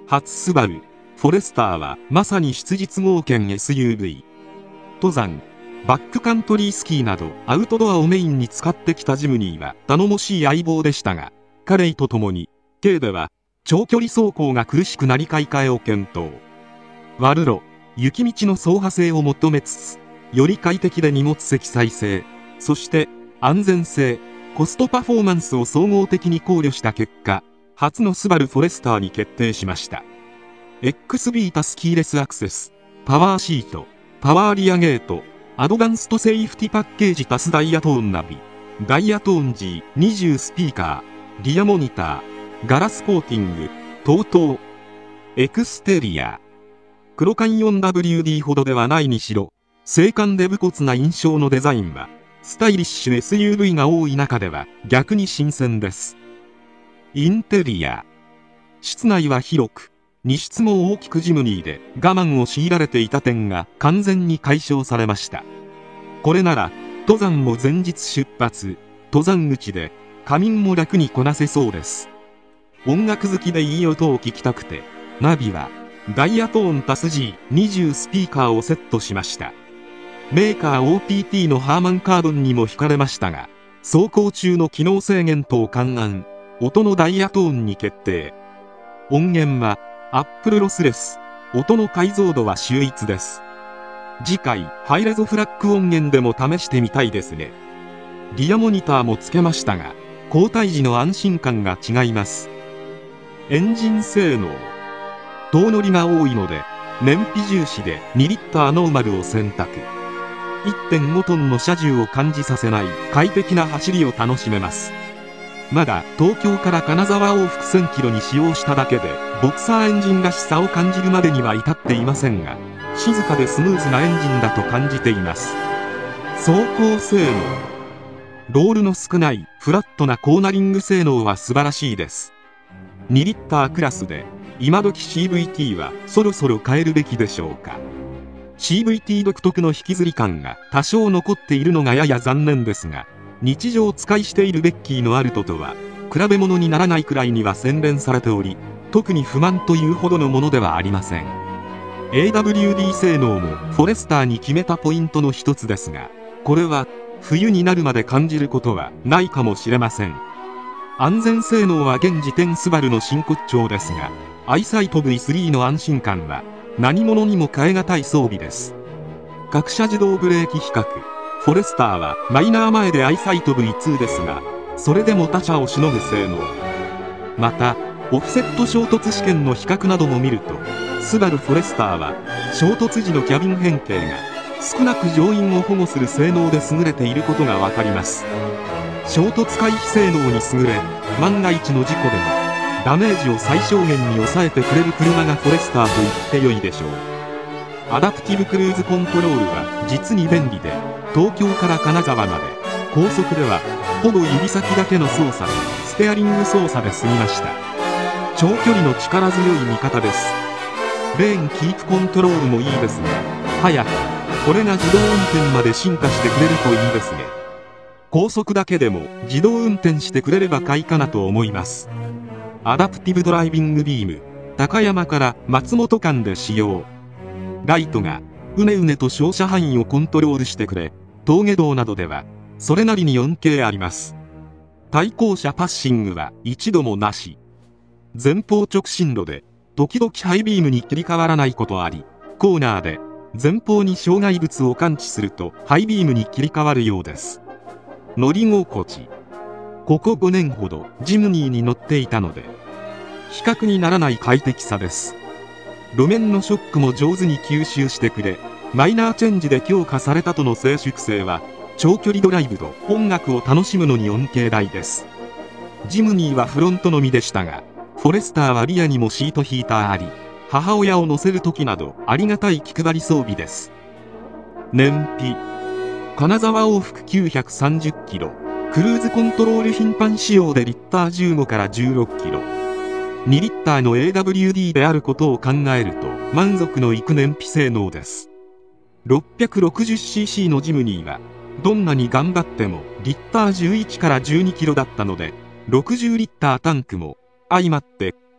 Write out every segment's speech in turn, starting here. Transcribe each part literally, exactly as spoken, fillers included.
初スバルフォレスターはまさに質実剛健 エスユーブイ。登山、バックカントリースキーなどアウトドアをメインに使ってきたジムニーは頼もしい相棒でしたが、カレイとともに軽では長距離走行が苦しくなり買い替えを検討。悪路、雪道の走破性を求めつつ、より快適で荷物積載性、そして安全性、コストパフォーマンスを総合的に考慮した結果、初のスバルフォレスターに決定しました。エックスビー タスキーレスアクセス、パワーシート、パワーリアゲート、アドバンストセーフティパッケージ足すダイヤトーンナビ、ダイヤトーン ジーにじゅう スピーカー、リアモニター、ガラスコーティング、等々。エクステリア。黒缶 よんダブリューディー ほどではないにしろ、精悍で武骨な印象のデザインは、スタイリッシュ エスユーブイ が多い中では逆に新鮮です。インテリア。室内は広く、荷室も大きくジムニーで我慢を強いられていた点が完全に解消されました。これなら登山も前日出発、登山口で仮眠も楽にこなせそうです。音楽好きでいい音を聞きたくて、ナビはダイヤトーン足す ジーにじゅう スピーカーをセットしました。メーカー オーピーティー のハーマンカーボンにも惹かれましたが、走行中の機能制限等勘案、音のダイヤトーンに決定。音源はアップルロスレス、音の解像度は秀逸です。次回ハイレゾフラッグ音源でも試してみたいですね。リアモニターもつけましたが、交代時の安心感が違います。エンジン性能、遠乗りが多いので燃費重視でにリッターノーマルを選択。いってんごトンの車重を感じさせない快適な走りを楽しめます。まだ東京から金沢往復せんキロに使用しただけでボクサーエンジンらしさを感じるまでには至っていませんが、静かでスムーズなエンジンだと感じています。走行性能、ロールの少ないフラットなコーナリング性能は素晴らしいです。にリッタークラスで今時 シーブイティー はそろそろ変えるべきでしょうか。 シーブイティー 独特の引きずり感が多少残っているのがやや残念ですが、日常使いしているベッキーのアルトとは比べ物にならないくらいには洗練されており、特に不満というほどのものではありません。 エーダブリューディー 性能もフォレスターに決めたポイントの一つですが、これは冬になるまで感じることはないかもしれません。安全性能は現時点スバルの真骨頂ですが、アイサイト ブイスリー の安心感は何者にも代え難い装備です。各社自動ブレーキ比較、フォレスターはマイナー前でアイサイト ブイツー ですが、それでも他社をしのぐ性能。またオフセット衝突試験の比較なども見ると、スバルフォレスターは衝突時のキャビン変形が少なく乗員を保護する性能で優れていることが分かります。衝突回避性能に優れ、万が一の事故でもダメージを最小限に抑えてくれる車がフォレスターと言ってよいでしょう。アダプティブクルーズコントロールは実に便利で、東京から金沢まで高速ではほぼ指先だけの操作でステアリング操作で済みました。長距離の力強い味方です。レーンキープコントロールもいいですね。早くこれが自動運転まで進化してくれるといいですね。高速だけでも自動運転してくれれば快かなと思います。アダプティブドライビングビーム、高山から松本間で使用。ライトがうねうねと照射範囲をコントロールしてくれ、峠道などではそれなりに よんケー あります。対向車パッシングは一度もなし。前方直進路で時々ハイビームに切り替わらないことあり、コーナーで前方に障害物を感知するとハイビームに切り替わるようです。乗り心地、ここごねんほどジムニーに乗っていたので比較にならない快適さです。路面のショックも上手に吸収してくれ、マイナーチェンジで強化されたとの静粛性は長距離ドライブと音楽を楽しむのに よんケー 台です。ジムニーはフロントのみでしたが、フォレスターはリアにもシートヒーターあり、母親を乗せる時などありがたい気配り装備です。燃費、金沢往復きゅうひゃくさんじゅっキロ、クルーズコントロール頻繁使用でリッターじゅうごからじゅうろっキロ、にリッターの エーダブリューディー であることを考えると満足のいく燃費性能です。 ろっぴゃくろくじゅっシーシー のジムニーはどんなに頑張ってもリッターじゅういちからじゅうにキロだったので、ろくじゅうリッタータンクも相まって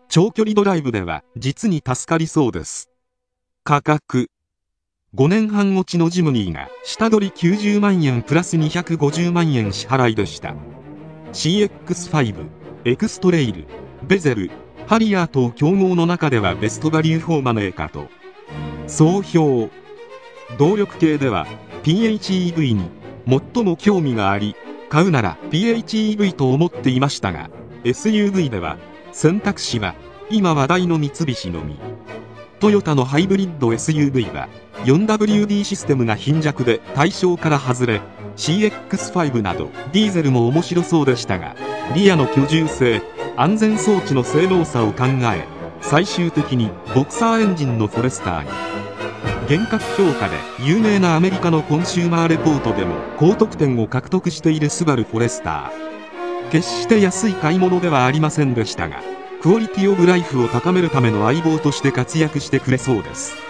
長距離ドライブでは実に助かりそうです。価格。ごねんはん落ちのジムニーが下取りきゅうじゅうまんえんプラスにひゃくごじゅうまんえん支払いでした。シーエックスファイブ、エクストレイル、ベゼル、ハリアーと競合の中ではベストバリューフォーマネーかと。総評。動力系では ピーエイチイーブイ に最も興味があり、買うなら ピーエイチイーブイ と思っていましたが、エスユーブイ では選択肢は今話題の三菱のみ。トヨタのハイブリッド エスユーブイ は フォーダブリューディー システムが貧弱で対象から外れ、 シーエックスファイブ などディーゼルも面白そうでしたが、リアの居住性、安全装置の性能差を考え、最終的にボクサーエンジンのフォレスターに。厳格評価で有名なアメリカのコンシューマーレポートでも高得点を獲得しているスバルフォレスター。決して安い買い物ではありませんでしたが、クオリティオブライフを高めるための相棒として活躍してくれそうです。